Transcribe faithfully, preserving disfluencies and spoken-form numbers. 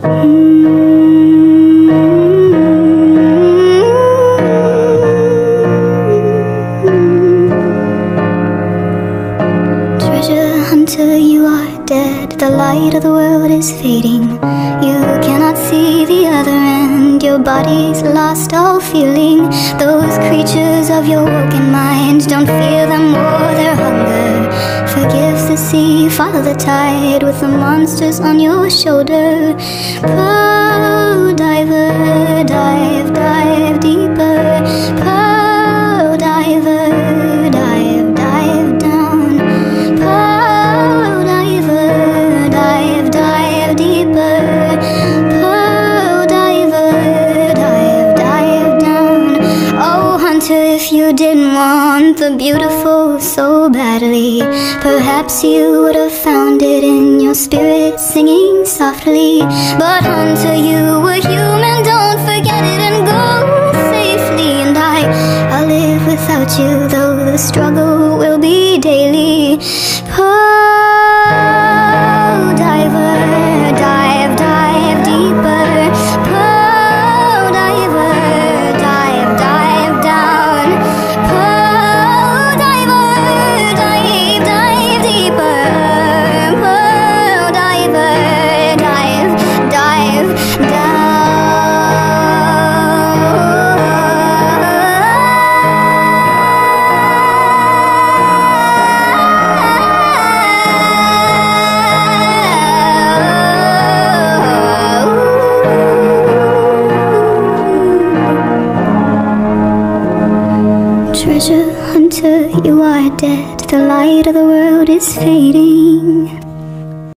Treasure hunter, you are dead. The light of the world is fading. You cannot see the other end. Your body's lost all feeling. Those creatures of your woken mind, don't fear them or their hunger. Forgive the sea, follow the tide with the monsters on your shoulder. Pearl diver, dive, dive deeper. Pearl diver, dive, dive down. Pearl diver, dive, dive deeper. Pearl diver, dive, dive down. Oh hunter, if you didn't want the beautiful so badly, perhaps you would have found it in your spirit singing softly. But hunter, you were human, don't forget it and go safely. And I, I'll live without you, though the struggle will be daily. Pearl diver, dive, dive deeper. Pearl diver, dive, dive down. Pearl diver, dive, dive deeper. Pearl diver, dive, dive down. Treasure hunter, you are dead. The light of the world is fading.